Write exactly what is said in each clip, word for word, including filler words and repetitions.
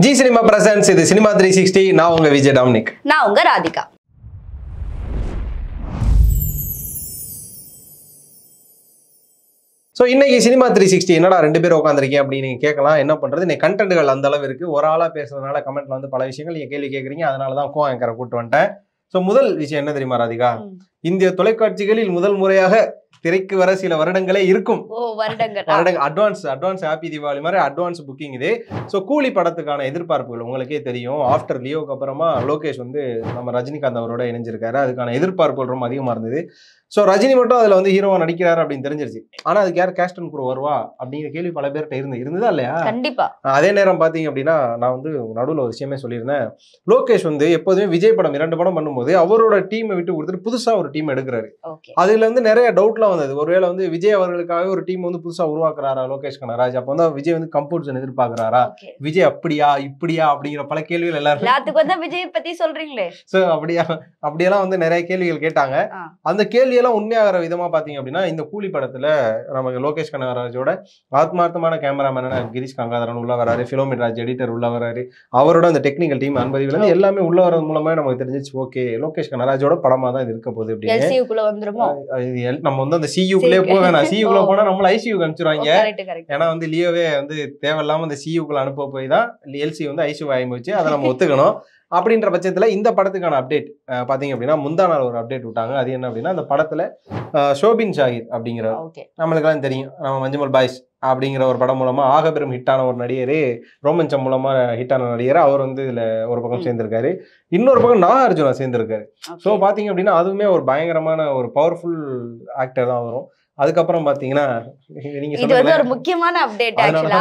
G cinema presents இது cinema three sixty. நான் உங்க விஜய் டாமினிக். நான் உங்க ராதிகா. ஸோ இன்னைக்கு சினிமா த்ரீ சிக்ஸ்டி என்னடா ரெண்டு பேரும் உட்காந்துருக்கேன் அப்படின்னு நீங்க கேட்கலாம். என்ன பண்றது, இன்னைக்கு கண்டென்ட்கள் அந்த அளவு இருக்கு. ஒரு ஆளா பேசுறதுனால கமெண்ட்ல வந்து பல விஷயங்கள் நீங்க கேள்வி கேட்குறீங்க. அதனால தான் கோ ஆங்கரை கூட்டு வந்துட்டேன். ஸோ முதல் விஷயம் என்ன தெரியுமா ராதிகா, இந்திய தொலைக்காட்சிகளில் முதல் முறையாக திரைக்கு வர சில வருடங்களே இருக்கும். அட்வான்ஸ் அட்வான்ஸ் ஹாப்பி தீபாவளி மாதிரி அட்வான்ஸ் புக்கிங் இது. ஸோ கூலி படத்துக்கான எதிர்பார்ப்புகள் உங்களுக்கே தெரியும். ஆஃப்டர் லியோக்கு அப்புறமா லோகேஷ் வந்து நம்ம ரஜினிகாந்த் அவரோட இணைஞ்சிருக்காரு. அதுக்கான எதிர்பார்ப்புகள் ரொம்ப அதிகமாக இருந்தது. ஸோ ரஜினி மட்டும் அதில் வந்து ஹீரோவா நடிக்கிறாரு அப்படின்னு தெரிஞ்சிருச்சு. ஆனால் அதுக்கு யார் கேஸ்ட் அண்ட் குரூ வருவா அப்படிங்கிற கேள்வி பல பேர்கிட்ட இருந்து இருந்ததா இல்லையா? கண்டிப்பா. அதே நேரம் பார்த்தீங்க அப்படின்னா நான் வந்து நடுவில் ஒரு விஷயமே சொல்லியிருந்தேன். லோகேஷ் வந்து எப்போதுமே விஜய் படம் இரண்டு படம் பண்ணும்போது அவரோட டீமை விட்டு கொடுத்துட்டு புதுசா ஒரு டீம் எடுக்கிறாரு. அதுல வந்து நிறைய டவுட்லாம் வந்தது. ஒருவேளை வந்து விஜய் அவர்களுக்காக ஒரு டீம் வந்து புதுசா உருவாக்குறாரா லோகேஷ் கனகராஜ், அப்போ வந்து விஜய் வந்து கம்போர்ட்ஸ் எதிர்பார்க்கிறாரா, விஜய் அப்படியா இப்படியா அப்படிங்கிற பல கேள்விகள் எல்லாரும் விஜய் பத்தி சொல்றீங்களே. சோ அப்படியா அப்படியெல்லாம் வந்து நிறைய கேள்விகள் கேட்டாங்க. அந்த கேள்வியெல்லாம் உண்மையாகிற விதமா பாத்தீங்க அப்படின்னா இந்த கூலி படத்துல நமக்கு லோகேஷ் கனகராஜோட ஆத்மார்த்தமான கேமராமேன கிரீஷ் கங்காதரன் உள்ள வராரு, பிலோமிட் ராஜ் எடிட்டர் உள்ள வராரு, அவரோட அந்த டெக்னிக்கல் டீம் அன்பதிவுல இருந்து எல்லாமே உள்ள வரது மூலமா நமக்கு தெரிஞ்சிச்சு ஓகே லோகேஷ் கனகராஜோட படமா தான் இது இருக்க போகுது அப்படின்னு. நம்ம வந்து அந்த சியூக்குள்ளே போக வேணாம். சியூக்குள்ள போனா நம்மள ஐசியூக்கு அனுப்பிச்சிருவாங்க. ஏன்னா வந்து லியோவே வந்து தேவையில்லாம அந்த சியூக்குள்ள அனுப்ப போய் தான் எல்சி வந்து ஐசியூ ஆகி போச்சு. அதை நம்ம ஒத்துக்கணும். அப்படின்ற பட்சத்துல இந்த படத்துக்கான அப்டேட் பாத்தீங்க அப்படின்னா முந்தா நாள் ஒரு அப்டேட் விட்டாங்க. அது என்ன அப்படின்னா அந்த படத்துல ஷோபின் ஷாஹிர் அப்படிங்கிற நம்மளுக்கெல்லாம் தெரியும், நம்ம மஞ்சுமல் பாய்ஸ் அப்படிங்கிற ஒரு படம் மூலமா ஆக பெரும் ஹிட்டான ஒரு நடிகர், ரோமன்சம் மூலமா ஹிட்டான நடிகர், அவர் வந்து இதுல ஒரு பக்கம் சேர்ந்திருக்காரு. இன்னொரு பக்கம் நாகார்ஜுனா சேர்ந்திருக்காரு. ஸோ பாத்தீங்க அப்படின்னா அதுவுமே ஒரு பயங்கரமான ஒரு பவர்ஃபுல் ஆக்டர் தான் வரும். அதுக்கப்புறம் பாத்தீங்கன்னா இது வந்து ஒரு முக்கியமான அப்டேட். ஆக்சுவலா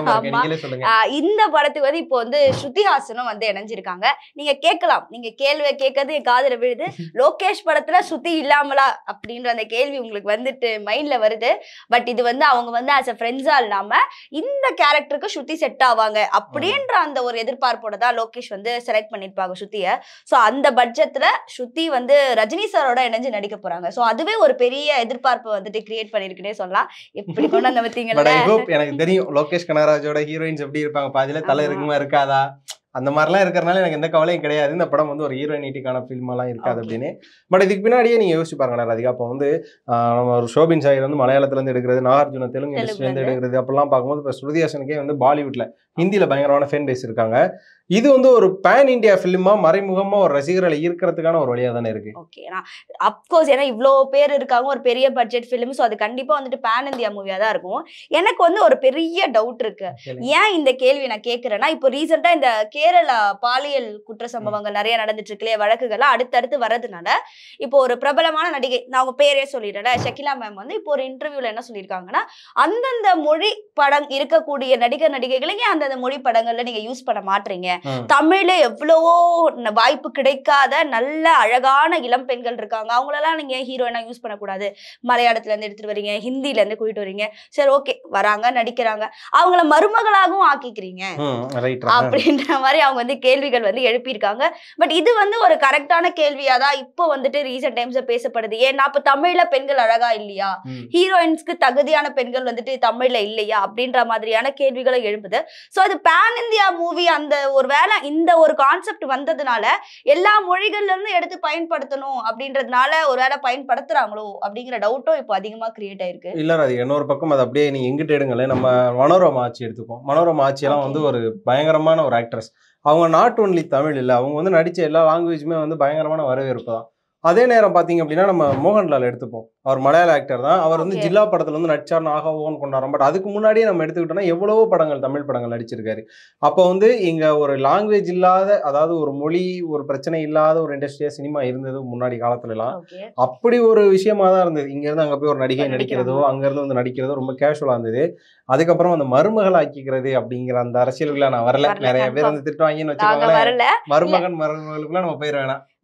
இந்த படத்துக்கு வந்து இப்போ வந்து ஸ்ருதி ஹாசனும் வந்து இணைஞ்சிருக்காங்க. நீங்க கேட்கலாம், நீங்க கேள்வி கேட்கறது என் காதுல விழுது, லோகேஷ் படத்துல ஸ்ருதி இல்லாமலா அப்படின்ற அந்த கேள்வி உங்களுக்கு வந்துட்டு மைண்ட்ல வருது. பட் இது வந்து அவங்க வந்து ஆஸ் அ ஃப்ரெண்ட்ஸா இல்லாம இந்த கேரக்டருக்கு ஸ்ருதி செட் ஆவாங்க அப்படின்ற அந்த ஒரு எதிர்பார்ப்போட தான் லோகேஷ் வந்து செலக்ட் பண்ணிருப்பாங்க ஸ்ருதிய. சோ அந்த பட்ஜெட்ல ஸ்ருதி வந்து ரஜினி சாரோட இணைஞ்சு நடிக்க போறாங்க. சோ அதுவே ஒரு பெரிய எதிர்பார்ப்பு வந்துட்டு கிரியேட் பண்ணிருக்குனே சொல்லலாம். எப்படி கொண்டு வந்த பாத்தீங்களா? எனக்கு தெரியும் லோகேஷ் கனகராஜோட ஹீரோயின்ஸ் எப்படி இருப்பாங்க, பாதியில தலை இருக்குமா இருக்காதா அந்த மாதிரிலாம் இருக்கிறனால எனக்கு எந்த கவலையும் கிடையாது. இந்த படம் வந்து ஒரு ஹீரோயினிட்டிக்கான ஃபில்மெல்லாம் இருக்காது அப்படின்னு. பட் இதுக்கு பின்னாடியே நீங்க யோசிச்சு பாருங்க ராதிகா. அப்போ வந்து நம்ம ஒரு ஷோபின் ஷாஹிர் வந்து மலையாளத்துல இருந்து எடுக்கிறது, நாகார்ஜுனா தெலுங்கு இண்டஸ்ட்ரியில இருந்து எடுக்கிறது அப்படிலாம் பார்க்கும்போது இப்போ ஸ்ருதி ஹாசனுக்கே வந்து பாலிவுட்ல ஹிந்தியில பயங்கரமான ஃபேன் பேஸ் இருக்காங்க. இது வந்து ஒரு பேன் இண்டியா ஃபிலிமா மறைமுகமா ஒரு ரசிகர்களை ஈர்க்கிறதுக்கான ஒரு வழியா தானே இருக்கு. ஓகே, அப்கோர்ஸ் ஏன்னா இவ்வளோ பேர் இருக்காங்க, ஒரு பெரிய பட்ஜெட் ஃபிலிம். ஸோ அது கண்டிப்பா வந்துட்டு பேன் இந்தியா மூவியா தான் இருக்கும். எனக்கு வந்து ஒரு பெரிய டவுட் இருக்கு. ஏன் இந்த கேள்வி நான் கேட்கிறேன்னா, இப்போ ரீசெண்டா இந்த கேரளா பாலியல் குற்ற சம்பவங்கள் நிறைய நடந்துட்டு இருக்கு இல்லையா, வழக்குகள்லாம் அடுத்தடுத்து வர்றதுனால இப்போ ஒரு பிரபலமான நடிகை, நான் அவங்க பேரே சொல்லிடுறேன், ஷகிலா மேம் வந்து இப்போ ஒரு இன்டர்வியூல என்ன சொல்லியிருக்காங்கன்னா, அந்தந்த மொழி படம் இருக்கக்கூடிய நடிகர் நடிகைகளையும் அந்தந்த மொழி படங்கள்ல நீங்க யூஸ் பண்ண மாட்டீங்க. தமிழ்ல எவ்வளவோ வாய்ப்பு கிடைக்காத நல்ல அழகான இளம் பெண்கள் இருக்காங்க, அவங்களெல்லாம் நீங்க ஹீரோயினா யூஸ் பண்ணக்கூடாது. மலையாளத்துல இருந்து எடுத்துட்டு வரீங்க, ஹிந்தில இருந்து கூட்டிட்டு வரீங்க, சரி ஓகே வராங்க நடிக்கிறாங்க, அவங்கள மருமகளாகவும் ஆக்கிக்கிறீங்க அப்படின்ற மாதிரி அவங்க வந்து கேள்விகள் வந்து எழுப்பியிருக்காங்க. பட் இது வந்து ஒரு கரெக்டான கேள்வியாதான் இப்போ வந்துட்டு ரீசெண்ட் டைம்ஸ்ல பேசப்படுது. ஏன்னா அப்ப தமிழ்ல பெண்கள் அழகா இல்லையா, ஹீரோயின்ஸ்க்கு தகுதியான பெண்கள் வந்துட்டு தமிழ்ல இல்லையா அப்படின்ற மாதிரியான கேள்விகளை எழுப்புது. சோ அது பேன் இந்தியா மூவி, அந்த ஒரு வேளை இந்த ஒரு கான்செப்ட் வந்ததுனால எல்லா மொழிகள்ல இருந்து எடுத்து பயன்படுத்தணும் அப்படின்றதுனால ஒரு வேளை பயன்படுத்துறாங்களோ அப்படிங்கிற டவுட்டும் இப்போ அதிகமா கிரியேட் ஆயிருக்கு. இல்ல அது இன்னொரு பக்கம் அது அப்படியே நீங்க எங்கிட்ட எடுங்களேன். நம்ம மனோரமா ஆட்சி எடுத்துக்கோம். மனோரமா ஆட்சி எல்லாம் வந்து ஒரு பயங்கரமான ஒரு ஆக்ட்ரஸ். அவங்க நாட் ஒன்லி தமிழ் இல்லை, அவங்க வந்து நடிச்ச எல்லா லாங்குவேஜுமே வந்து பயங்கரமான வரவேற்பு தான். அதே நேரம் பார்த்தீங்க அப்படின்னா நம்ம மோகன்லால் எடுத்துப்போம். அவர் மலையாள ஆக்டர் தான். அவர் வந்து ஜில்லா படத்துல வந்து நடிச்சார்னு ஆக ஓன்னு கொண்டாடுறோம். பட் அதுக்கு முன்னாடியே நம்ம எடுத்துக்கிட்டோம்னா எவ்வளவோ படங்கள் தமிழ் படங்கள் நடிச்சிருக்காரு. அப்போ வந்து இங்க ஒரு லாங்குவேஜ் இல்லாத, அதாவது ஒரு மொழி ஒரு பிரச்சனை இல்லாத ஒரு இண்டஸ்ட்ரியா சினிமா இருந்தது முன்னாடி காலத்துல எல்லாம். அப்படி ஒரு விஷயமா தான் இருந்தது. இங்க இருந்து அங்க போய் ஒரு நடிகை நடிக்கிறதோ அங்க இருந்து வந்து நடிக்கிறதோ ரொம்ப கேஷுவலா இருந்தது. அதுக்கப்புறம் அந்த மருமகள் ஆக்கிக்கிறது அப்படிங்கிற அந்த அரசியலுக்குள்ள நான் வரல. நிறைய பேர் வந்து திட்டுவாங்கன்னு வச்சுக்கோங்களேன். மருமகன் மருமகளுக்குள்ள நம்ம போயிட வேணாம்.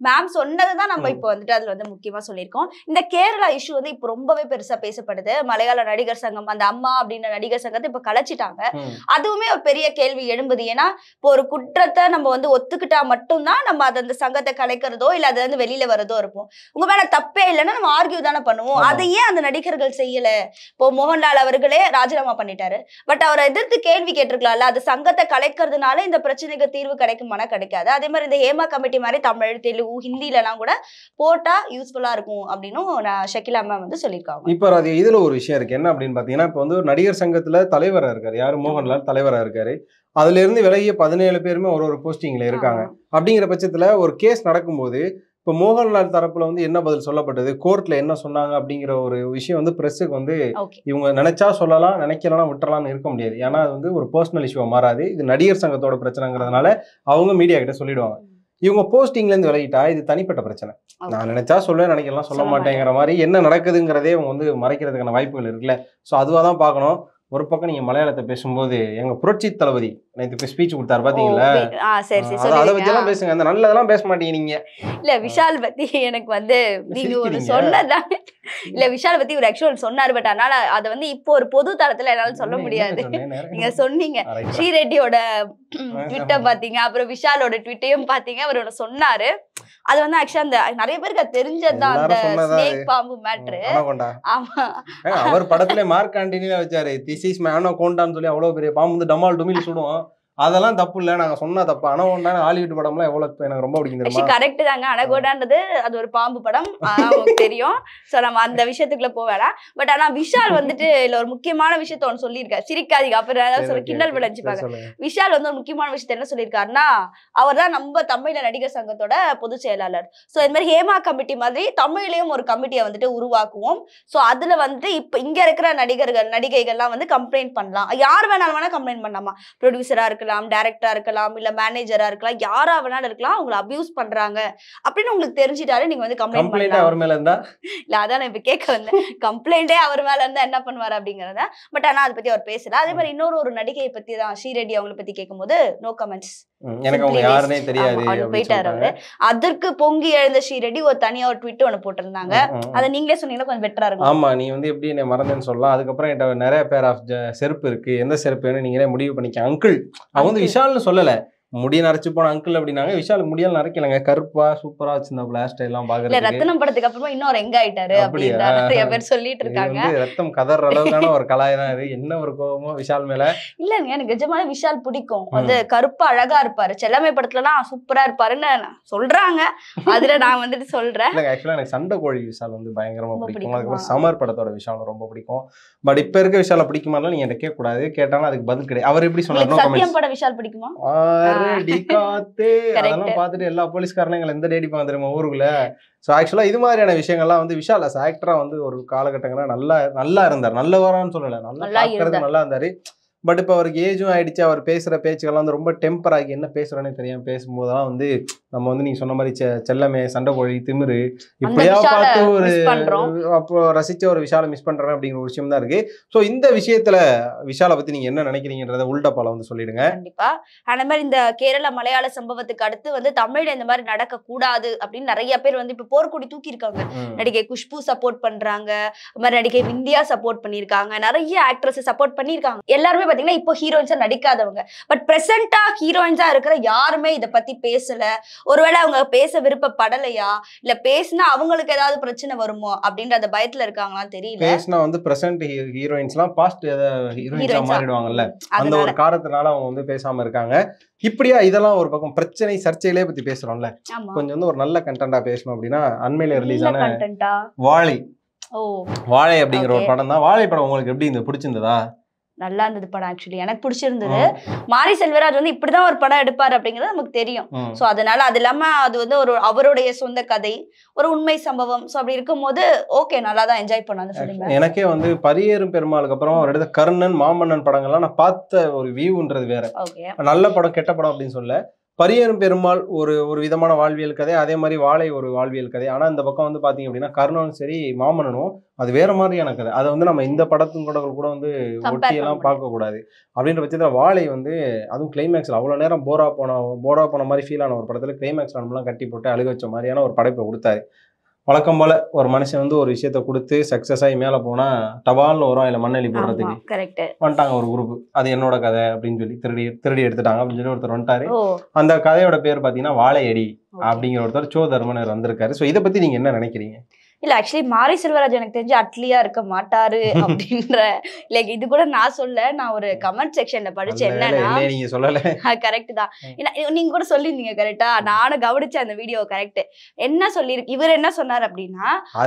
மேம் சொன்னதுதான் நம்ம இப்போ வந்துட்டு அதுல வந்து முக்கியமா சொல்லியிருக்கோம். இந்த கேரளா இஷ்யூ வந்து இப்போ ரொம்பவே பெருசா பேசப்படுது. மலையாள நடிகர் சங்கம் அந்த அம்மா அப்படின்ற நடிகர் சங்கத்தை இப்ப கலைச்சிட்டாங்க. அதுவுமே ஒரு பெரிய கேள்வி எழும்புது. ஏன்னா இப்போ ஒரு குற்றத்தை நம்ம வந்து ஒத்துக்கிட்டா மட்டும்தான் நம்ம அது அந்த சங்கத்தை கலைக்கிறதோ இல்ல அது வந்து வெளியில வரதோ இருப்போம். உங்க மேல தப்பே இல்லைன்னா நம்ம ஆர்கியூ தானே பண்ணுவோம். அதையே அந்த நடிகர்கள் செய்யல. இப்போ மோகன்லால் அவர்களே ராஜினாமா பண்ணிட்டாரு. பட் அவரை எதிர்த்து கேள்வி கேட்டிருக்கலாம்ல, அது சங்கத்தை கலைக்கிறதுனால இந்த பிரச்சனைக்கு தீர்வு கிடைக்குமானா கிடைக்காது. அதே மாதிரி இந்த ஹேமா கமிட்டி மாதிரி தமிழ், தெலுங்கு, ஹிந்தில எல்லாம் கூட போட்டா யூஸ்ஃபுல்லா இருக்கும் அப்படின்னு நான் ஷகிலா மேம் வந்து சொல்லியிருக்காங்க. இப்ப அது இதுல ஒரு விஷயம் இருக்கு. என்ன அப்படின்னு பாத்தீங்கன்னா, இப்ப வந்து ஒரு நடிகர் சங்கத்துல தலைவரா இருக்காரு, யாரு மோகன்லால் தலைவரா இருக்காரு. அதுல இருந்து விலகிய பதினேழு பேருமே ஒரு ஒரு போஸ்டிங்ல இருக்காங்க. அப்படிங்கிற பட்சத்துல ஒரு கேஸ் நடக்கும்போது இப்போ மோகன்லால் தரப்புல வந்து என்ன பதில் சொல்லப்பட்டது, கோர்ட்ல என்ன சொன்னாங்க அப்படிங்கிற ஒரு விஷயம் வந்து பிரஸுக்கு வந்து இவங்க நினைச்சா சொல்லலாம், நினைக்கலாம் விட்டுறலாம்னு இருக்க முடியாது. ஏன்னா அது வந்து ஒரு பர்சனல் இஷ்யூவா மாறாது. இது நடிகர் சங்கத்தோட பிரச்சனைங்கிறதுனால அவங்க மீடியா கிட்ட சொல்லிடுவாங்க. இவங்க போஸ்டிங்ல இருந்து விலகிட்டா இது தனிப்பட்ட பிரச்சனை. நான் நினைச்சா சொல்லுவேன், நினைக்கலாம் சொல்ல மாட்டேங்கிற மாதிரி என்ன நடக்குதுங்கிறதே அவங்க வந்து மறைக்கிறதுக்கான வாய்ப்புகள் இருக்குல்ல. ஸோ அதுவாக தான் பார்க்கணும். ஒரு பக்கம் நீங்க மலையாளத்தை பேசும்போது எங்க புரட்சி தளபதி நேற்று ஸ்பீச் கொடுத்தாரு பாத்தீங்களா, அதை பத்தி எல்லாம் பேசுங்க. அந்த நல்லதெல்லாம் பேச மாட்டீங்க நீங்க. இல்ல விஷால் பத்தி எனக்கு வந்து நீங்க ஒரு சொன்னதான் இல்ல விஷால் பத்தி ஒரு ஆக்சுவல் சொன்னாரு. பட் அதனால அதை வந்து இப்போ ஒரு பொது தளத்துல என்னால சொல்ல முடியாது. நீங்க சொன்னீங்க ஸ்ரீரெட்டியோட ட்விட்டர் பாத்தீங்க, அப்புறம் விஷாலோட ட்விட்டையும் பாத்தீங்க, அவர் ஒண்ணு சொன்னாரு. அது வந்து ஆக்சுவலா அந்த நிறைய பேருக்கு தெரிஞ்சதுதான் அந்த ஸ்னேக் பாம்பு மேட்ரு. ஆமா, அவர் படத்துல மார்க் ஆண்டனியா வச்சாரு திஸ் இஸ் மை அனகோண்டான்னு சொல்லி அவ்வளவு பெரிய பாம்பு வந்து டமால் டுமில் சுடுவோம். அதெல்லாம் தப்பு இல்ல, நாங்க சொன்னா தப்பு. அனகோண்டான ஹாலிவுட் படம்லாம் எவ்வளவு எனக்கு ரொம்ப பிடிக்கும். கரெக்ட் தாங்க, அனகோண்டான்றது அது ஒரு பாம்பு படம், உங்களுக்கு தெரியும். சோ நம்ம அந்த விஷயத்துக்குள்ள போவேடா. பட் ஆனா விஷால் வந்துட்டு இல்ல ஒரு முக்கியமான விஷயத்த ஒன்று சொல்லியிருக்காரு. சிரிக்காதீங்க, அப்புறம் ஏதாவது சொல்லி கிண்டல் விளைஞ்சுப்பாங்க. விஷால் வந்து ஒரு முக்கியமான விஷயத்த என்ன சொல்லியிருக்காருன்னா, அவர் தான் நம்ம தமிழ்ல நடிகர் சங்கத்தோட பொதுச் செயலாளர். சோ இந்த மாதிரி ஹேமா கமிட்டி மாதிரி தமிழ்லயும் ஒரு கமிட்டியை வந்துட்டு உருவாக்குவோம். சோ அதுல வந்து இப்ப இங்க இருக்கிற நடிகர்கள் நடிகைகள்லாம் வந்து கம்ப்ளைண்ட் பண்ணலாம். யார் வேணாலும் வேணா கம்ப்ளைண்ட் பண்ணலாமா, ப்ரொடியூசரா இருக்கலாம், டைரக்டரா இருக்கலாம், இல்ல மேனேஜரா இருக்கலாம், யாரா வேணாலும் இருக்கலாம், உங்களை அபியூஸ் பண்றாங்க அப்படின்னு உங்களுக்கு தெரிஞ்சிட்டாலே நீங்க வந்து கம்ப்ளைண்ட் பண்ணலாம். அவர் மேல இருந்தா இல்ல அதான் நான் இப்ப கேட்க வந்தேன். கம்ப்ளைண்டே அவர் மேல இருந்தா என்ன பண்ணுவாரு அப்படிங்கறத. பட் ஆனா அதை பத்தி அவர் பேசல. அதே மாதிரி இன்னொரு ஒரு நடிகையை பத்தி தான் ஸ்ரீரெட்டி அவங்களை பத்தி கேட்கும் போது நோ கமெண்ட்ஸ், எனக்கு அவங்க யாருன்னே தெரியாது போயிட்டாரு அவரு. அதற்கு பொங்கி எழுந்த ஸ்ரீரெட்டி ஒரு தனியா ஒரு ட்வீட் ஒன்று போட்டிருந்தாங்க. அதை நீங்களே சொன்னீங்கன்னா கொஞ்சம் பெட்டரா இருக்கும். ஆமா, நீ வந்து எப்படி என்ன மறந்தேன்னு சொல்லலாம். அதுக்கப்புறம் என்கிட்ட நிறைய பேர் ஆஃப் செருப்பு இருக்கு, எந்த செருப்புன்னு நீங்களே முடிவு பண்ணிக்க. அங்கிள் அவங்க வந்து விஷால்னு சொல்லல, முடிய நரைச்சு போன அங்கிள் அப்படின்னாங்க. விஷால் முடியால் நரைக்கலங்க, கருப்பா சூப்பரா வச்சிருந்தாப்புல ஹேர் ஸ்டைல் எல்லாம் பாக்குறது. ரத்தனம் படத்துக்கு அப்புறமா இன்னும் எங்க ஆயிட்டாரு அப்படின்னு நிறைய பேர் சொல்லிட்டு இருக்காங்க. ரத்தம் கதற அளவுக்கான ஒரு கலாய் தான் இது. என்ன ஒரு கோபமோ விஷால் மேல. இல்லங்க, எனக்கு நிஜமான விஷால் பிடிக்கும். வந்து கருப்பா அழகா இருப்பாரு, செல்லமை படத்துலலாம் சூப்பரா இருப்பாருன்னு சொல்றாங்க. அதுல நான் வந்துட்டு சொல்றேன். இல்லங்க, ஆக்சுவலா எனக்கு சண்டை கோழி விஷால் வந்து பயங்கரமா பிடிக்கும். அதுக்கப்புறம் சமர் படத்தோட விஷால் ரொம்ப பிடிக்கும். பட் இப்ப இருக்க விஷால பிடிக்குமானா நீங்க என்கிட்ட கேட்க கூடாது, கேட்டாலும் அதுக்கு பதில் கிடையாது. அவர் எப்படி சொன்னாரு, சத்தியம் பட விஷால் பிடிக்குமா? அதெல்லாம் பாத்துட்டு எல்லா போலீஸ்காரங்க எந்த டேடி பாத்துருமா ஊருக்குள்ள. சோ ஆக்சுவலா இது மாதிரியான விஷயங்கள்லாம் வந்து விஷால் அஸ் ஆக்டரா வந்து ஒரு காலகட்டங்களா நல்லா நல்லா இருந்தார். நல்லவரான்னு சொல்லல, நல்லா பாக்குறது நல்லா இருந்தாரு. பட் இப்போ அவருக்கு ஏஜும் ஆயிடுச்சு. அவர் பேசுற பேச்சுக்கெல்லாம் வந்து ரொம்ப டெம்பர் ஆகி என்ன பேசுறோன்னே தெரியாம பேசும்போதெல்லாம் வந்து நம்ம வந்து நீங்க சொன்ன மாதிரி செல்லமே, சண்டை கோழி, திமிரு இப்படியா பார்த்து ஒரு அப்போ ரசிச்ச ஒரு விஷாலை மிஸ் பண்றேன் அப்படிங்கிற ஒரு விஷயம் தான் இருக்கு. ஸோ இந்த விஷயத்துல விஷாலை பத்தி நீங்க என்ன நினைக்கிறீங்கன்றத உள்டப்பால வந்து சொல்லிடுங்க. கண்டிப்பா. அந்த மாதிரி இந்த கேரள மலையாள சம்பவத்துக்கு அடுத்து வந்து தமிழ்ல இந்த மாதிரி நடக்க கூடாது அப்படின்னு நிறைய பேர் வந்து இப்ப போர்க்கொடி தூக்கி இருக்காங்க. நடிகை குஷ்பு சப்போர்ட் பண்றாங்க, மாதிரி நடிகை விந்தியா சப்போர்ட் பண்ணிருக்காங்க, நிறைய ஆக்ட்ரஸ் சப்போர்ட் பண்ணிருக்காங்க. எல்லாருமே பாத்தீங்கன்னா இப்போ ஹீரோயின்ஸா நடிக்காதவங்க. பட் பிரசன்டா ஹீரோயின்ஸா இருக்கிற யாருமே இதை பத்தி பேசல. ஒருவேளை அவங்க பேச விருப்பப்படலையா, இல்ல பேசினா அவங்களுக்கு ஏதாவது பிரச்சனை வருமோ அப்படின்ற அந்த பயத்துல இருக்காங்களான்னு தெரியல. பேசினா வந்து பிரசன்ட் ஹீரோயின்ஸ்லாம் பாஸ்ட் ஹீரோயின்ஸா மாறிடுவாங்கல்ல, அந்த ஒரு காரணத்தினால அவங்க வந்து பேசாம இருக்காங்க. இப்படியா இதெல்லாம் ஒரு பக்கம் பிரச்சனை சர்ச்சையிலே பத்தி பேசுறோம்ல, கொஞ்சம் வந்து ஒரு நல்ல கண்டென்ட்டா பேசணும் அப்படின்னா அண்மையில ரிலீஸ் ஆன வாழை வாழை அப்படிங்கிற ஒரு படம் தான். வாழை படம் உங்களுக்கு எப்படி இந்த பிடிச்சிருந்ததா? நல்லா இருந்தது படம். ஆக்சுவலி எனக்கு பிடிச்சிருந்தது. மாரி செல்வராஜ் வந்து இப்படிதான் ஒரு படம் எடுப்பாரு அப்படிங்கிறது நமக்கு தெரியும். சோ அதனால அது இல்லாம அது வந்து ஒரு அவருடைய சொந்த கதை, ஒரு உண்மை சம்பவம். சோ அப்படி இருக்கும் போது ஓகே, நல்லா தான் என்ஜாய் பண்ண அந்த ஃபிலிம். எனக்கே வந்து பரியேறும் பெருமாளுக்கு அப்புறம் அவர் எடுத்த கர்ணன், மாமன்னன் படங்கள்லாம் நான் பார்த்த ஒரு வியூன்றது வேற. நல்ல படம் கெட்ட படம் அப்படின்னு சொல்ல, பரியரும் பெருமாள் ஒரு ஒரு விதமான வாழ்வியல் கதை, அதே மாதிரி வாழை ஒரு வாழ்வியல் கதை. ஆனா இந்த பக்கம் வந்து பாத்தீங்க அப்படின்னா கர்ணனும் சரி மாமன்னனும் அது வேற மாதிரியான கதை. அதை வந்து நம்ம இந்த படத்தின் கூட கூட வந்து ஒட்டியெல்லாம் பார்க்க கூடாது. அப்படின்ற பட்சத்தில் வாழை வந்து அதுவும் கிளைமேக்ஸ்ல அவ்வளவு நேரம் போரா போன போரா போன மாதிரி ஃபீல் ஆன ஒரு படத்துல கிளைமேக்ஸ் நம்மளாம் கட்டி போட்டு அழுக வச்ச மாதிரியான ஒரு படைப்பை கொடுத்தாரு. வழக்கம் போல ஒரு மனுஷன் வந்து ஒரு விஷயத்த கொடுத்து சக்சஸ் ஆகி மேல போனா டபால்னு வரும், இல்ல மண்ணெளி போடுறதுக்கு வந்துட்டாங்க ஒரு குரூப். அது என்னோட கதை அப்படின்னு சொல்லி திருடி திருடி எடுத்துட்டாங்க அப்படின்னு சொல்லி ஒருத்தர் வந்துட்டாரு. அந்த கதையோட பேர் பாத்தீங்கன்னா வாழையடி அப்படிங்கிற ஒருத்தர் சோ தர்மனர் வந்திருக்காரு. சோ இதை பத்தி நீங்க என்ன நினைக்கிறீங்க? இல்ல ஆக்சுவலி மாரி செல்வராஜ் எனக்கு தெரிஞ்சு அட்லியா இருக்க மாட்டாரு அப்படின்ற லைக் இது கூட நான் சொல்ல, நான் ஒரு கமெண்ட் செக்ஷன்ல படிச்சேன். என்னன்னா நீங்க சொல்லல கரெக்ட் தான், நீங்க கூட சொல்லிருந்தீங்க கரெக்டா, நானும் கவனிச்சேன் அந்த வீடியோ. கரெக்ட். என்ன சொல்லிருக்கு இவர் என்ன சொன்னார் அப்படின்னா,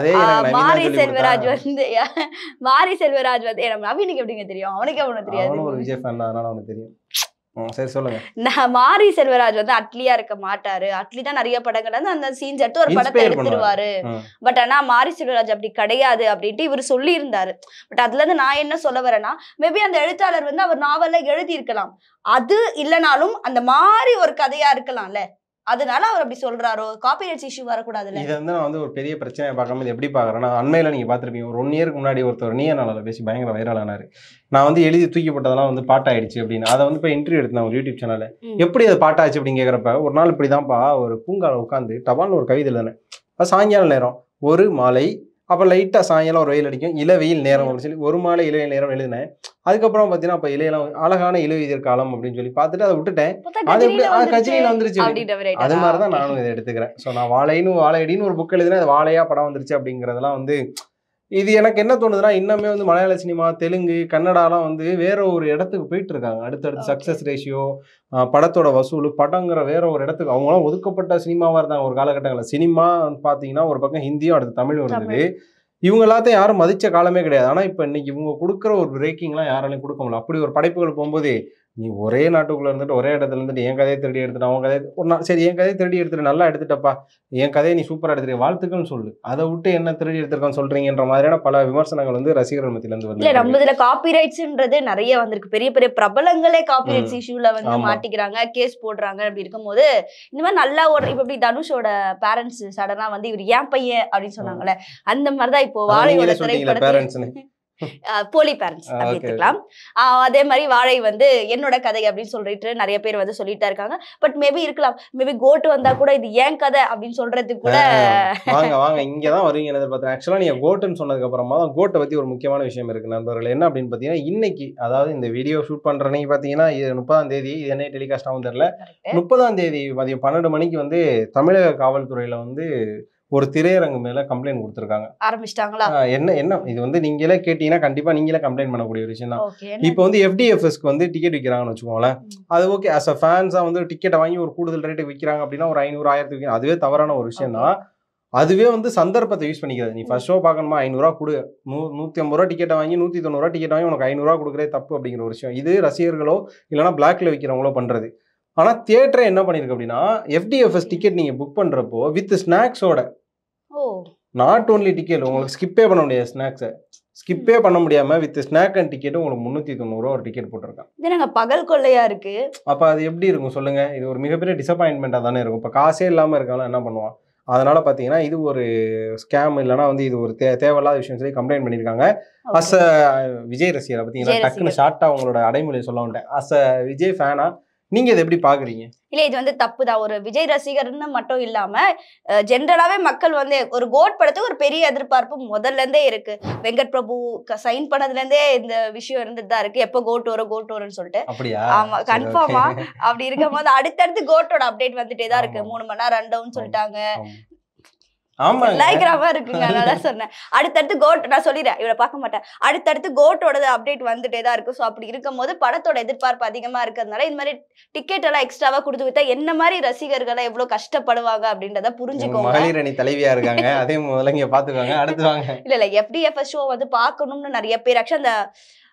மாரி செல்வராஜ் வந்து மாரி செல்வராஜ் வந்து நம்ம நவீனுக்கு எப்படிங்க தெரியும்? அவனுக்கு அவனுக்கு தெரியாது, ஒரு விஜய் ஃபேன் அதனால அவனுக்கு தெரியும். சரி சொல்லுங்க. நான் மாரி செல்வராஜ் வந்து அட்லியா இருக்க மாட்டாரு, அட்லி தான் நிறைய படங்கள் வந்து அந்த சீன்ஸ் எடுத்து ஒரு படத்தை எடுத்துருவாரு. பட் ஆனா மாரி செல்வராஜ் அப்படி கிடையாது அப்படின்ட்டு இவர் சொல்லி இருந்தாரு. பட் அதுல இருந்து நான் என்ன சொல்ல வரேன்னா, மேபி அந்த எழுத்தாளர் வந்து அவர் நாவல்ல எழுதி இருக்கலாம், அது இல்லைனாலும் அந்த மாதிரி ஒரு கதையா இருக்கலாம்ல, அதனால அவர் அப்படி சொல்றாரோ. காப்பிரைட்ஸ் இஷ்யூ வரக்கூடாதுல்ல. இது வந்து நான் வந்து ஒரு பெரிய பிரச்சனையை பார்க்காம இது எப்படி பாக்குறேன்னா, அண்மையில நீங்க பாத்துருப்பீங்க ஒரு ஒன் இயருக்கு முன்னாடி ஒருத்தர் நீய நாளால பேசி பயங்கர வைரல் ஆனாரு. நான் வந்து எழுதி தூக்கி போட்டதெல்லாம் வந்து பாட்டாயிடுச்சு அப்படின்னு. அதை வந்து இப்போ இன்டர்வியூ எடுத்தேன் ஒரு யூடியூப் சேனல்ல. எப்படி அது பாட்டாச்சு அப்படின்னு கேட்கறப்ப, ஒரு நாள் இப்படிதான்ப்பா ஒரு பூங்கால உட்காந்து டபால்னு ஒரு கவிதை எழுதினேன். சாயங்கால நேரம் ஒரு மாலை, அப்போ லைட்டாக சாயங்காலம் ஒரு வெயில் அடிக்கும், இளவெயில் நேரம் அப்படின்னு சொல்லி ஒரு மாலை இளவெயில் நேரம் எழுதினேன். அதுக்கப்புறம் பார்த்தீங்கன்னா அப்போ இளையெல்லாம் அழகான இளவெயில் காலம் அப்படின்னு சொல்லி பார்த்துட்டு அதை விட்டுட்டேன். அது எப்படி கஜினியில் வந்துருச்சு. அது மாதிரி தான் நானும் இதை எடுத்துக்கிறேன். ஸோ நான் வாழைன்னு வாழையடின்னு ஒரு புக் எழுதினேன், அது வாழையா படம் வந்துருச்சு அப்படிங்கிறதெல்லாம் வந்து இது எனக்கு என்ன தோணுதுன்னா, இன்னமே வந்து மலையாள சினிமா, தெலுங்கு, கன்னடாலாம் வந்து வேற ஒரு இடத்துக்கு போயிட்டு இருக்காங்க. அடுத்தடுத்து சக்சஸ் ரேஷியோ, படத்தோட வசூல், படங்கிற வேற ஒரு இடத்துக்கு அவங்களாம் ஒதுக்கப்பட்ட சினிமாவாக இருந்தாங்க ஒரு காலகட்டங்களில். சினிமா பார்த்தீங்கன்னா ஒரு பக்கம் ஹிந்தியும் அடுத்து தமிழும் இருந்தது. இவங்க எல்லாத்தையும் யாரும் மதிச்ச காலமே கிடையாது. ஆனால் இப்போ இன்னைக்கு இவங்க கொடுக்குற ஒரு பிரேக்கிங்லாம் யாராலையும் கொடுக்க முடியல. அப்படி ஒரு படைப்புகள் போகும்போது நீ ஒரே நாட்டுக்குள்ள இருந்துட்டு ஒரே இடத்துல இருந்துட்டு என் கதையை திருடி எடுத்துட்டு அவன் கதையை ஒரு நாள் சரி என் கதையை திருடி எடுத்துட்டு நல்லா எடுத்துட்டப்பா, என் கதையை நீ சூப்பராக எடுத்துட்டு வாழ்த்துக்கள்னு சொல்லு, அதை விட்டு என்ன திருடி எடுத்திருக்கான்னு சொல்றீங்கன்ற மாதிரியான பல விமர்சனங்கள் வந்து ரசிகர்கள் மத்தியில இருந்து வந்து. நம்ம இதுல காப்பிரைட்ஸ்ன்றது நிறைய வந்திருக்கு. பெரிய பெரிய பிரபலங்களே காப்பிரைட்ஸ் இஷ்யூல வந்து மாட்டிக்கிறாங்க, கேஸ் போடுறாங்க. அப்படி இருக்கும்போது இந்த மாதிரி நல்லா ஒரு இப்ப எப்படி தனுஷோட பேரண்ட்ஸ் சடனா வந்து இவர் ஏன் பையன் அப்படின்னு சொன்னாங்கல்ல, அந்த மாதிரிதான் இப்போ வாழையோட திரைப்படத்துல போலி பேரண்ட்ஸ் அப்படி எடுத்துக்கலாம். அதே மாதிரி வாழை வந்து என்னோட கதை அப்படின்னு சொல்லிட்டு நிறைய பேர் வந்து சொல்லிட்டு இருக்காங்க. பட் மேபி இருக்கலாம், மேபி கோட்டு வந்தா கூட இது ஏன் கதை அப்படின்னு சொல்றதுக்கு கூட வாங்க வாங்க இங்கதான் வருவீங்க எதிர்பார்த்தேன். ஆக்சுவலா நீங்க கோட்டுன்னு சொன்னதுக்கு அப்புறமா தான் கோட்டை பத்தி ஒரு முக்கியமான விஷயம் இருக்கு நண்பர்கள். என்ன அப்படின்னு பாத்தீங்கன்னா, இன்னைக்கு அதாவது இந்த வீடியோ ஷூட் பண்ற அன்னைக்கு பாத்தீங்கன்னா முப்பதாம் தேதி, இது என்ன டெலிகாஸ்ட் ஆகும் தெரியல, முப்பதாம் தேதி மதியம் பன்னெண்டு மணிக்கு வந்து தமிழக காவல்துறையில வந்து ஒரு திரையரங்கு மேல கம்ப்ளைண்ட் கொடுத்துருக்காங்க. ஆரம்பிச்சிட்டாங்களா? என்ன என்ன இது வந்து நீங்களே கேட்டீங்கன்னா கண்டிப்பா நீங்களே கம்ப்ளைண்ட் பண்ணக்கூடிய ஒரு விஷயம் தான். இப்போ வந்து எஃப்டிஎஃப்எஸ்க்கு வந்து டிக்கெட் விற்கிறாங்கன்னு வச்சுக்கோங்களேன். அது ஓகே, அஸ் அ ஃபேன்ஸா வந்து டிக்கெட்டை வாங்கி ஒரு கூடுதல் ரேட்டு விற்கிறாங்க அப்படின்னா ஒரு ஐநூறு ஆயிரத்துக்கு விற்கிறாங்க, அதுவே தவறான ஒரு விஷயம் தான். அதுவே வந்து சந்தர்ப்பத்தை யூஸ் பண்ணிக்கிறது. நீ ஃபர்ஸ்ட் ஷோ பார்க்கணுமா ஐநூறுரூவா கொடு, நூ நூற்றி ஐம்பது ரூபா டிக்கெட்டை வாங்கி நூற்றி தொண்ணூறுரூவா டிக்கெட் வாங்கி உனக்கு ஐநூறுரூவா கொடுக்குறே தப்பு அப்படிங்கிற ஒரு விஷயம். இது ரசிகர்களோ இல்லைனா பிளாக்ல விற்கிறவங்களோ பண்றது. ஆனா தியேட்டரை என்ன பண்ணிருக்கு அப்படின்னா, எஃப்டிஎஃப்எஸ் டிக்கெட் நீங்க புக் பண்றப்போ வித் ஸ்நாக்ஸோட, நாட் ஓன்லி டிக்கெட், உங்களுக்கு ஸ்கிப்பே பண்ண முடியாது, ஸ்நாக்ஸை ஸ்கிப்பே பண்ண முடியாம வித் ஸ்நாக் அண்ட் டிக்கெட் உங்களுக்கு முன்னூத்தி தொண்ணூறு ரூபா ஒரு டிக்கெட் போட்டிருக்காங்க. பகல் கொள்ளையா இருக்கு. அப்ப அது எப்படி இருக்கும் சொல்லுங்க? இது ஒரு மிகப்பெரிய டிசப்பாயின்மெண்டா தானே இருக்கும். இப்ப காசே இல்லாம இருக்காலும் என்ன பண்ணுவான்? அதனால பாத்தீங்கன்னா இது ஒரு ஸ்கேம், இல்லைன்னா வந்து இது ஒரு தே தேவையில்லாத விஷயம் சொல்லி கம்ப்ளைண்ட் பண்ணியிருக்காங்க. அஸ் அ விஜய் ரசிகர் பார்த்தீங்கன்னா டக்குன்னு ஷார்ட்டா அவங்களோட அடைமொழியை சொல்ல வந்துட்டேன். அஸ் அ விஜய் ஃபேனா நீங்க இதை எப்படி பாக்குறீங்க? இல்ல இது வந்து தப்பு தான். ஒரு விஜய் ரசிகர்னு மட்டும் இல்லாம ஜென்ரலாவே மக்கள் வந்து ஒரு கோட் படத்துக்கு ஒரு பெரிய எதிர்பார்ப்பு முதல்ல இருந்தே இருக்கு. வெங்கட் பிரபு சைன் பண்ணதுல இருந்தே இந்த விஷயம் இருந்துட்டு தான் இருக்கு, எப்போ கோட் வரும் கோட் வரும்னு சொல்லிட்டு. ஆமா கன்ஃபார்மா. அப்படி இருக்கும் போது அடுத்தடுத்து கோட்டோட அப்டேட் வந்துட்டே தான் இருக்கு. மூணு மணி நேரம் ரன் டவுன் சொல்லிட்டாங்க. இருக்குங்க அதான் சொன்னேன். அடுத்தடுத்து கோட் நான் சொல்லிடுறேன், இவரை பார்க்க மாட்டேன், அடுத்தடுத்து கோட்டோட அப்டேட் வந்துட்டே தான் இருக்கு. ஸோ அப்படி இருக்கும் போது படத்தோட எதிர்பார்ப்பு அதிகமா இருக்கிறதுனால இந்த மாதிரி டிக்கெட் எல்லாம் எக்ஸ்ட்ராவா கொடுத்து வித்தா என்ன மாதிரி ரசிகர்களை எவ்வளவு கஷ்டப்படுவாங்க அப்படின்றத புரிஞ்சுக்கோங்க. மகளிரணி தலைவியா இருக்காங்க, அதே முதல்ல இங்க பாத்துக்காங்க. அடுத்து வாங்க. இல்ல இல்ல எஃப்டிஎஃப்எஸ் ஷோ வந்து பார்க்கணும்னு நிறைய பேர் ஆக்சுவலி அந்த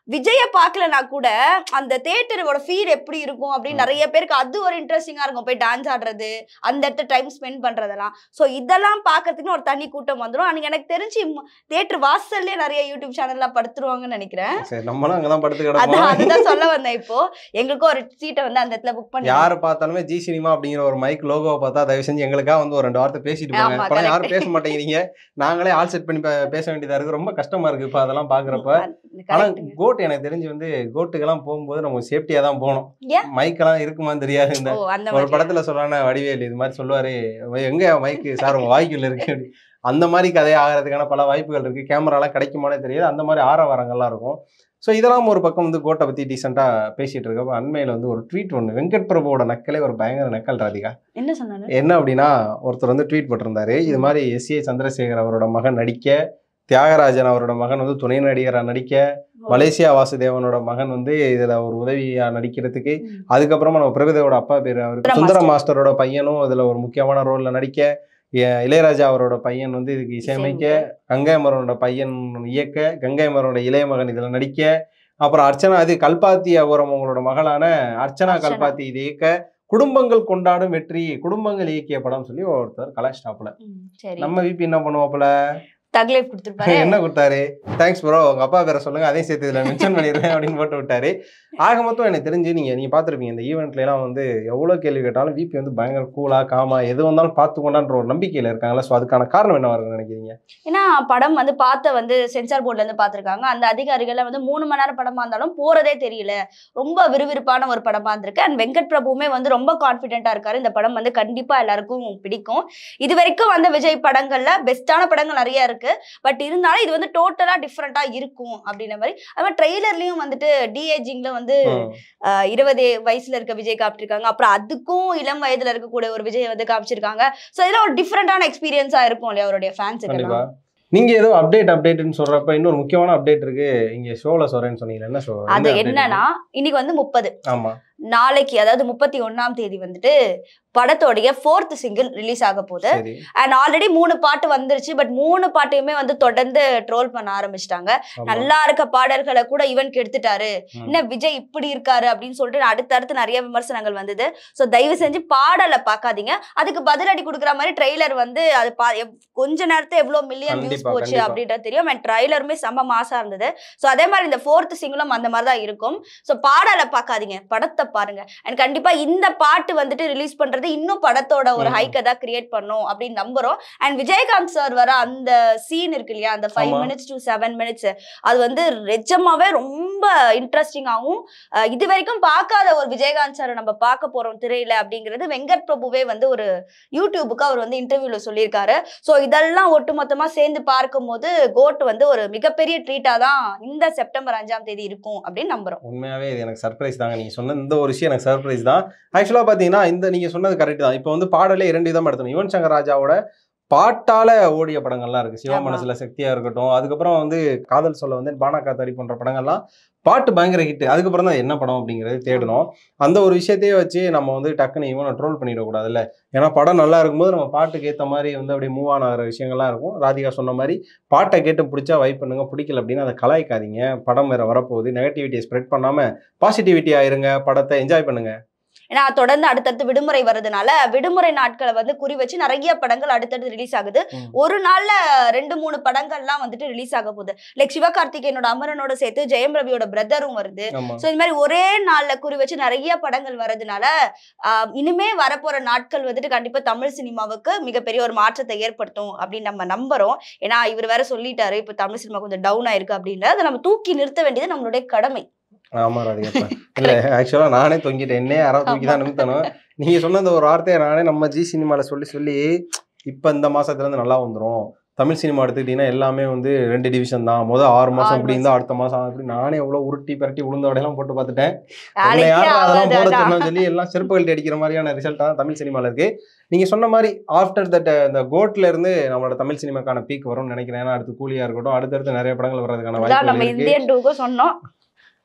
விஜய பாக்கலனா கூட அந்த தியேட்டரோட ஃபீல் எப்படி இருக்கும் அப்படின்னு நிறைய பேருக்கு அது ஒரு இன்ட்ரெஸ்டிங்கா இருக்கும். போய் டான்ஸ் ஆடுறது, அந்த இடத்துல டைம் ஸ்பெண்ட் பண்றதெல்லாம். சோ இதெல்லாம் பாக்கிறதுக்கு ஒரு தனி கூட்டம் வந்துரும். அன்னைக்கு எனக்கு தெரிஞ்சு தியேட்டர் வாசல்லே நிறைய யூடியூப் சேனல்லாம் படுத்துருவாங்கன்னு நினைக்கிறேன். சரி, நம்மளும் அங்கதான் படுத்து கிடப்போம். அதான் அதுதான் சொல்ல வந்தேன். இப்போ எங்களுக்கும் ஒரு சீட்டை வந்து அந்த இடத்துல புக் பண்ணி யாரை பார்த்தாலுமே ஜி சினிமா அப்படிங்கிற ஒரு மைக் லோகோவை பார்த்தா தயவு செஞ்சு எங்களுக்காக வந்து ஒரு ரெண்டு வார்த்தை பேசிட்டு போங்க. ஆமா, இப்ப யாரும் correct. பேச மாட்டேங்கிறீங்க. நாங்களே ஆல் செட் பண்ணி பே- பேச வேண்டியதா இருக்கு. ரொம்ப கஷ்டமா இருக்கு இப்ப அதெல்லாம் பாக்குறப்ப. ஆனா correct. கோட் எனக்கு தெரிஞ்சு வந்து கோட்டுக்கெல்லாம் போகும்போது நம்ம சேஃப்டியா தான் போகணும். ஏன்? மைக்கெல்லாம் இருக்குமான்னு தெரியாது. இந்த ஓ, அந்த ஒரு மாதிரி. படத்துல சொல்றானே வடிவேலு இது மாதிரி சொல்லுவாரு, எங்க மைக்கு சார் உங்க வாய்க்குள்ள இருக்கு அப்படி. அந்த மாதிரி கதையை ஆகிறதுக்கான பல வாய்ப்புகள் இருக்கு. கேமராலாம் கிடைக்குமானே தெரியாது. அந்த மாதிரி ஆரவாரங்கள்லாம் இருக்கும். ஸோ இதெல்லாம் ஒரு பக்கம் வந்து கோட்டை பத்தி டீசெண்டா பேசிட்டு இருக்கப்ப அண்மையில வந்து ஒரு ட்வீட் ஒன்று, வெங்கட் பிரபுவோட நக்கலே ஒரு பயங்கர நக்கல் ராதிகா. என்ன சொன்னாரு? என்ன அப்படின்னா, ஒருத்தர் வந்து ட்வீட் போட்டிருந்தாரு, இது மாதிரி எஸ் ஏ சந்திரசேகர் அவரோட மகன் நடிக்க, தியாகராஜன் அவரோட மகன் வந்து துணை நடிகரா நடிக்க, மலேசியா வாசுதேவனோட மகன் வந்து இதுல ஒரு உதவியா நடிக்கிறதுக்கு, அதுக்கப்புறமா நம்ம பிரபுதேவோட அப்பா பேரு அவருக்கு சுந்தர மாஸ்டரோட பையனும் இதுல ஒரு முக்கியமான ரோல்ல நடிக்க, எ- இளையராஜா அவரோட பையன் வந்து இதுக்கு இசையமைக்க, கங்கை அமரனோட பையன் இயக்க, கங்கை அமரனோட இளைய மகன் இதுல நடிக்க, அப்புறம் அர்ச்சனா அது கல்பாத்தி அகோரம் அவங்களோட மகளான அர்ச்சனா அர்ச்சனா. கல்பாத்தி இது இயக்க, குடும்பங்கள் கொண்டாடும் வெற்றி, குடும்பங்கள் இயக்கிய படம் சொல்லி ஒருத்தர் கலாஷ்டாப்ல. ம், சரி. நம்ம விபி என்ன பண்ணுவாப்புல, தக்லைஃப் கொடுத்துருப்பாரு. என்ன கொடுத்தாரு, தேங்க்ஸ் ப்ரோ உங்க அப்பா பேரை சொல்லுங்க அதையும் சேர்த்து இதுல மென்ஷன் பண்ணிடுறேன் அப்படின்னு போட்டு விட்டாரு. ஆக மொத்தம் எனக்கு தெரிஞ்சு நீங்க நீங்க பாத்துருப்பீங்க இந்த ஈவெண்ட்ல எல்லாம் வந்து எவ்வளவு கேள்வி கேட்டாலும் விபி வந்து பயங்கர கூலா காமா எது வந்தாலும் பார்த்துக்கொண்டான்ற ஒரு நம்பிக்கையில இருக்காங்களா. ஸோ அதுக்கான காரணம் என்ன வருதுன்னு நினைக்கிறீங்க? ஏன்னா படம் வந்து பார்த்த வந்து சென்சார் போர்ட்ல இருந்து பார்த்திருக்காங்க. அந்த அதிகாரிகள் வந்து மூணு மணி நேரம் படமா இருந்தாலும் போறதே தெரியல, ரொம்ப விறுவிறுப்பான ஒரு படமா இருந்திருக்கு. அண்ட் வெங்கட் பிரபுவுமே வந்து ரொம்ப கான்பிடென்டா இருக்காரு. இந்த படம் வந்து கண்டிப்பா எல்லாருக்கும் பிடிக்கும். இது வரைக்கும் வந்த விஜய் படங்கள்ல பெஸ்டான படங்கள் நிறைய இருக்கு. பட் இருந்தாலும் இது வந்து டோட்டலா டிஃப்ரெண்டா இருக்கும் அப்படின்ற மாதிரி. அது மாதிரி ட்ரெய்லர்லயும் வந்துட்டு டிஏஜிங்ல வந்து அஹ், இருபது வயசுல இருக்க விஜய் காமிச்சிருக்காங்க. அப்புறம் அதுக்கும் இளம் வயதுல இருக்கக்கூடிய ஒரு விஜய் வந்து காமிச்சிருக்காங்க. சோ இதெல்லாம் ஒரு டிஃப்ரெண்டான எக்ஸ்பீரியன்ஸா இருக்கும் இல்லையா அவருடைய ஃபேன்ஸுக்கு. கண்டிப்பா. நீங்க ஏதோ அப்டேட் அப்டேட்னு சொல்றப்ப இன்னொரு முக்கியமான அப்டேட் இருக்கு. இங்க ஷோல சொல்றேன்னு சொன்னீங்க, என்ன ஷோ? அது என்னன்னா இன்னைக்கு வந்து முப்பது, ஆமா நாளைக்கு அதாவது முப்பத்தி ஒன்னாம் தேதி வந்துட்டு படத்தோடைய ஃபோர்த் சிங்கிள் ரிலீஸ் ஆக போகுது. சரி. அண்ட் ஆல்ரெடி மூணு பாட்டு வந்துருச்சு. பட் மூணு பாட்டையுமே வந்து தொடர்ந்து ட்ரோல் பண்ண ஆரம்பிச்சிட்டாங்க. ஆமா. நல்லா இருக்க பாடல்களை கூட இவன் கெடுத்துட்டாரு, ம். என்ன விஜய் இப்படி இருக்காரு அப்படின்னு சொல்லிட்டு அடுத்தடுத்து நிறைய விமர்சனங்கள் வந்தது. ஸோ தயவு செஞ்சு பாடலை பார்க்காதீங்க. அதுக்கு பதிலடி கொடுக்குற மாதிரி ட்ரெய்லர் வந்து அது பா எவ்- கொஞ்ச நேரத்தை எவ்வளவு மில்லியன் வியூஸ் கண்டிப்பா, போச்சு கண்டிப்பா. அப்படின்றது தெரியும். அண்ட் ட்ரைலருமே செம்ம மாசா இருந்தது. ஸோ அதே மாதிரி இந்த ஃபோர்த் சிங்கிளும் அந்த மாதிரி தான் இருக்கும். ஸோ பாடலை பார்க்காதீங்க, படத்தை பாருங்க. அண்ட் கண்டிப்பா இந்த பாட்டு வந்துட்டு ரிலீஸ் பண்றது இன்னும் படத்தோட ஒரு ம். ஹைக்கை தான் கிரியேட் பண்ணும் அப்படின்னு நம்புறோம். அண்ட் விஜயகாந்த் சார் வர அந்த சீன் இருக்கு இல்லையா, அந்த ஃபைவ் ஆமா. மினிட்ஸ் டு செவன் மினிட்ஸ் அது வந்து நிஜமாவே ரொம்ப இன்ட்ரெஸ்டிங்காகவும் இது வரைக்கும் பார்க்காத ஒரு விஜயகாந்த் சார் நம்ம பார்க்க போறோம் திரையில அப்படிங்கிறது வெங்கட் பிரபுவே வந்து ஒரு யூடியூபுக்கு அவர் வந்து இன்டர்வியூல சொல்லியிருக்காரு. ஸோ இதெல்லாம் ஒட்டுமொத்தமா சேர்ந்து பார்க்கும் போது கோட் வந்து ஒரு மிகப்பெரிய ட்ரீட்டா தான் இந்த செப்டம்பர் அஞ்சாம் தேதி இருக்கும் அப்படின்னு நம்புறோம். உண்மையாவே இது எனக்கு சர்ப்ரைஸ் தாங்க. நீங்க சொன்ன இந்த ஒரு விஷயம் எனக்கு சர்ப்ரைஸ் தான். ஆக்சுவலா பாத்தீங்கன்னா இந்த நீங்க சொன்னது கரெக்ட் தான். இப்போ வந்து பாடலே இரண்டு விதமா எடுத்தோம். யுவன் சங்கர் ராஜாவோட பாட்டால ஓடிய படங்கள்லாம் இருக்கு. சிவா ஆமா. மனசுல சக்தியா இருக்கட்டும், அதுக்கப்புறம் வந்து காதல் சொல்ல வந்து பானா காத்தாரி போன்ற படங்கள்லாம் பாட்டு பயங்கர ஹிட். அதுக்கப்புறம் தான் என்ன படம் அப்படிங்கிறது தேடணும். அந்த ஒரு விஷயத்தையே வச்சு நம்ம வந்து டக்குன்னு இவனை ட்ரோல் பண்ணிடக்கூடாதுல்ல. ஏன்னா படம் நல்லா இருக்கும்போது நம்ம பாட்டுக்கு ஏற்ற மாதிரி வந்து அப்படியே மூவ் ஆன் ஆகிற விஷயங்கள்லாம் இருக்கும். ராதிகா சொன்ன மாதிரி பாட்டை கேட்டு பிடிச்சா வைப் பண்ணுங்க, பிடிக்கல அப்படின்னா அதை கலாய்க்காதீங்க. படம் வேற வரப்போகுது, நெகட்டிவிட்டியை ஸ்ப்ரெட் பண்ணாம பாசிட்டிவிட்டி ஆயிருங்க, படத்தை என்ஜாய் பண்ணுங்க. ஏன்னா தொடர்ந்து அடுத்தடுத்து விடுமுறை வர்றதுனால விடுமுறை நாட்களை வந்து குறி வச்சு நிறைய படங்கள் அடுத்தடுத்து ரிலீஸ் ஆகுது. ம். ஒரு நாள்ல ரெண்டு மூணு படங்கள்லாம் வந்துட்டு ரிலீஸ் ஆக போகுது. லைக் சிவகார்த்திகேயனோட அமரனோட சேர்த்து ஜெயம் ரவியோட பிரதரும் வருது. ஆமா. ஸோ இந்த மாதிரி ஒரே நாள்ல குறி வச்சு நிறைய படங்கள் வர்றதுனால ஆஹ் இனிமே வரப்போற நாட்கள் வந்துட்டு கண்டிப்பா தமிழ் சினிமாவுக்கு மிகப்பெரிய ஒரு மாற்றத்தை ஏற்படுத்தும் அப்படின்னு நம்ம நம்புறோம். ஏன்னா இவர் வேற சொல்லிட்டாரு இப்ப தமிழ் சினிமா கொஞ்சம் டவுன் ஆயிருக்கு அப்படின்னு. அதை நம்ம தூக்கி நிறுத்த வேண்டியது நம்மளுடைய கடமை. ஆமா ராதிகா. இல்ல ஆக்சுவலா நானே தொங்கிட்டேன், என்னே யாராவது தூக்கி தான் நிறுத்தணும். நீங்க சொன்ன அந்த ஒரு வார்த்தையை நானே நம்ம ஜி சினிமால சொல்லி சொல்லி இப்ப இந்த மாசத்துல இருந்து நல்லா வந்துரும். தமிழ் சினிமா எடுத்துக்கிட்டீங்கன்னா எல்லாமே வந்து ரெண்டு டிவிஷன் தான். முதல் ஆறு மாசம் இப்படி இருந்தா அடுத்த மாசம் அப்படி நானே எவ்வளவு உருட்டி பரட்டி உளுந்த வடையெல்லாம் போட்டு பார்த்துட்டேன். யாரும் அதெல்லாம் போட சொன்னோம்னு சொல்லி எல்லாம் செருப்பு கழட்டி அடிக்கிற மாதிரியான ரிசல்ட் தான் தமிழ் சினிமால இருக்கு. நீங்க சொன்ன மாதிரி ஆஃப்டர் தட் இந்த கோட்ல இருந்து நம்மளோட தமிழ் சினிமாக்கான பீக் வரும்னு நினைக்கிறேன். ஏன்னா அடுத்து கூலியா இருக்கட்டும், அடுத்தடுத்து நிறைய படங்கள் வர்றதுக்கான வாய்ப்பு நம்ம இருக்கு. இந்தியன் டூக்கும் சொன்னோம்.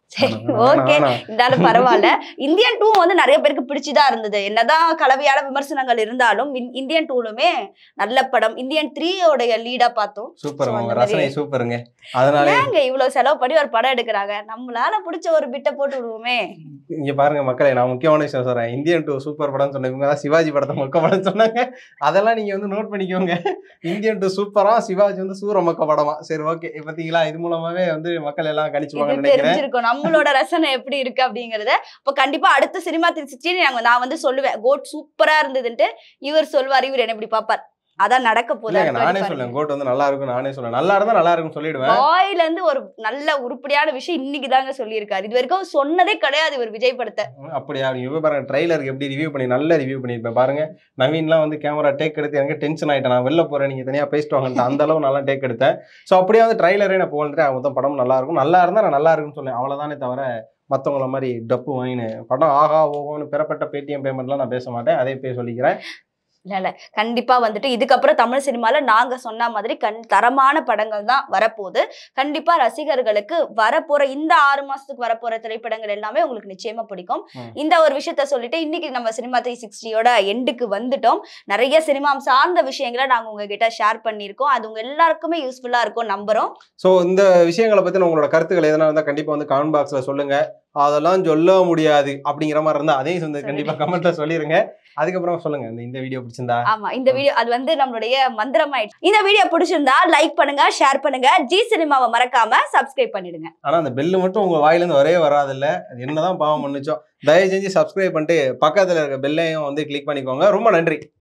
சரி ஓகே, இருந்தாலும் பரவாயில்ல. இந்தியன் டூ வந்து நிறைய பேருக்கு பிடிச்சுதான் இருந்தது. என்னதான் கலவையான விமர்சனங்கள் இருந்தாலும் இந்தியன் டூலுமே நல்ல படம். இந்தியன் த்ரீயோடைய லீடா பார்த்தோம். சூப்பர், ரசனை சூப்பருங்க. அதனால ஏங்க இவ்வளவு செலவு பண்ணி ஒரு படம் எடுக்கிறாங்க, நம்மளால பிடிச்ச ஒரு பிட்டை போட்டு விடுவோமே. இங்க பாருங்க மக்களே, நான் முக்கியமான விஷயம் சொல்றேன். இந்தியன் டூ சூப்பர் படம் சொன்ன இவங்க தான் சிவாஜி படத்தை மொக்க படம் சொன்னாங்க. அதெல்லாம் நீங்க வந்து நோட் பண்ணிக்கோங்க. இந்தியன் டூ சூப்பரா, சிவாஜி வந்து சூர மொக்க படமா. சரி ஓகே, பாத்தீங்களா, இது மூலமாவே வந்து மக்கள் எல்லாம் கணிச்சுவாங்கன்னு நினைக்கிறேன். நம்மளோட ரசனை எப்படி இருக்கு அப்படிங்கறத. இப்ப கண்டிப்பா அடுத்த சினிமா த்ரீ சிக்ஸ்டி நான் வந்து சொல்லுவேன் கோட் சூப்பரா இருந்ததுன்ட்டு. இவர் சொல்வார், இவர் என்ன இப்படி பாப்பார். அதான் நடக்க போகுது. நானே சொல்லுவேன் கோட் வந்து நல்லா இருக்கும், நானே சொல்லுவேன் நல்லா இருந்தா நல்லா இருக்கும் சொல்லிடுவேன். வாயில இருந்து ஒரு நல்ல உருப்படியான விஷயம் இன்னைக்கு தாங்க சொல்லியிருக்காரு. இது வரைக்கும் சொன்னதே கிடையாது இவர் விஜய் படத்தை. அப்படியா? நீங்க பாருங்க ட்ரைலருக்கு எப்படி ரிவ்யூ பண்ணி நல்ல ரிவ்யூ பண்ணிருப்பேன் பாருங்க. நவீன்லாம் வந்து கேமரா டேக் எடுத்து எனக்கு டென்ஷன் ஆயிட்டேன். நான் வெளில போறேன், நீங்க தனியா பேசிட்டு வாங்க, அந்த அளவு நல்லா டேக் எடுத்தேன். ஸோ அப்படியே வந்து ட்ரைலரே நான் போகிறேன். அவங்க தான் படம் நல்லா இருக்கும், நல்லா இருந்தா நான் நல்லா இருக்குன்னு சொன்னேன். அவ்வளவுதானே தவிர மற்றவங்கள மாதிரி டப்பு வாங்கினு படம் ஆகா ஓகோன்னு பெறப்பட்ட பேடிஎம் பேமெண்ட்லாம் நான் பேச மாட்டேன். அதே பேர் சொல்லிக்கிறேன். இல்ல இல்ல கண்டிப்பா வந்துட்டு இதுக்கப்புறம் தமிழ் சினிமால நாங்க சொன்ன மாதிரி கண் தரமான படங்கள் தான் வரப்போகுது. கண்டிப்பா ரசிகர்களுக்கு வரப்போற இந்த ஆறு மாசத்துக்கு வரப்போற திரைப்படங்கள் எல்லாமே உங்களுக்கு நிச்சயமா பிடிக்கும். இந்த ஒரு விஷயத்த சொல்லிட்டு இன்னைக்கு நம்ம சினிமா த்ரீ சிக்ஸ்டியோட எண்டுக்கு வந்துட்டோம். நிறைய சினிமா சார்ந்த விஷயங்களை நாங்க உங்ககிட்ட ஷேர் பண்ணியிருக்கோம். அது உங்க எல்லாருக்குமே யூஸ்ஃபுல்லா இருக்கும் நம்புறோம். ஸோ இந்த விஷயங்களை பத்தி உங்களோட கருத்துக்கள் எதனா இருந்தா கண்டிப்பா வந்து கமெண்ட் பாக்ஸ்ல சொல்லுங்க. அதெல்லாம் சொல்ல முடியாது அப்படிங்கிற மாதிரி இருந்தா அதையும் வந்து கண்டிப்பா கமெண்ட்ல சொல்லிருங்க. அதுக்கப்புறம் சொல்லுங்க இந்த வீடியோ பிடிச்சிருந்தா. ஆமா, இந்த வீடியோ அது வந்து நம்மளுடைய மந்திரமாயிடுச்சு. இந்த வீடியோ பிடிச்சிருந்தா லைக் பண்ணுங்க, ஷேர் பண்ணுங்க, ஜி சினிமாவை மறக்காம சப்ஸ்கிரைப் பண்ணிடுங்க. ஆனா அந்த பெல் மட்டும் உங்க வாயில இருந்து வரவே வராது இல்ல, அது என்னதான் பாவம் பண்ணுச்சோம். தயவு செஞ்சு சப்ஸ்கிரைப் பண்ணிட்டு பக்கத்துல இருக்க பெல்லையும் வந்து கிளிக் பண்ணிக்கோங்க. ரொம்ப நன்றி.